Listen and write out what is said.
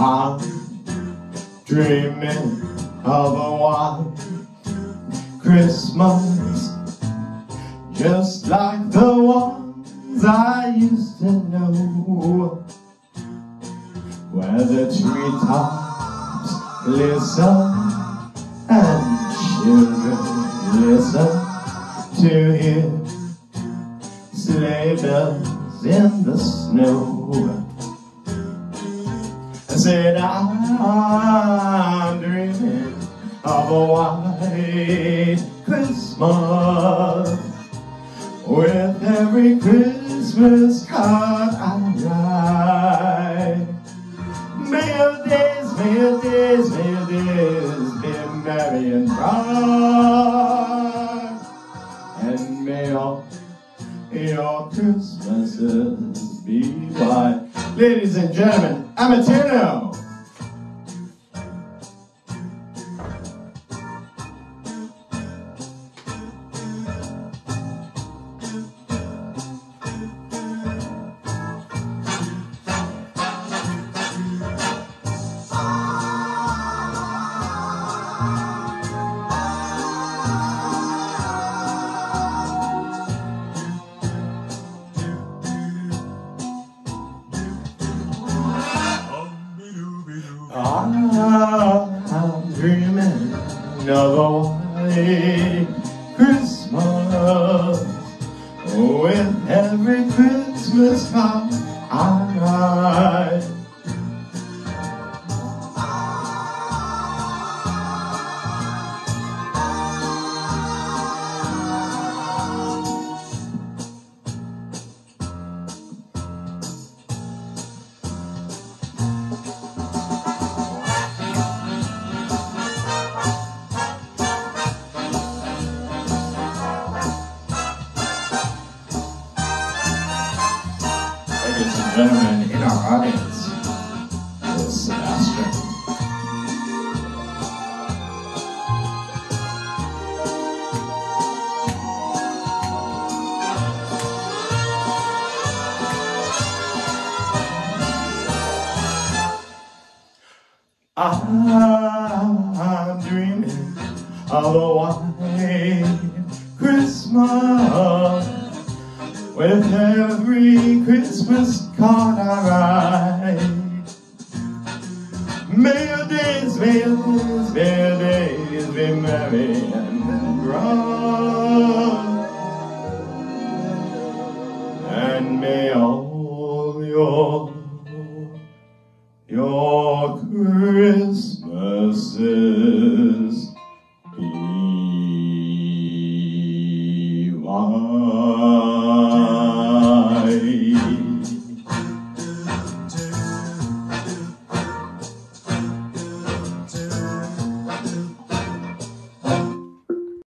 I'm dreaming of a white Christmas, just like the ones I used to know, where the treetops glisten and children listen to hear sleigh bells in the snow. I said I'm dreaming of a white Christmas, with every Christmas card I write. May your days, may your days, may your days be merry and bright, and may all your Christmases be white. Ladies and gentlemen, Amatino! I'm dreaming of a white Christmas, with every Christmas card I write. Ladies and gentlemen, in our audience is Sebastian. I'm dreaming of a white Christmas, with every Christmas card I write. May your days, may your days, may your days be merry and bright, and may all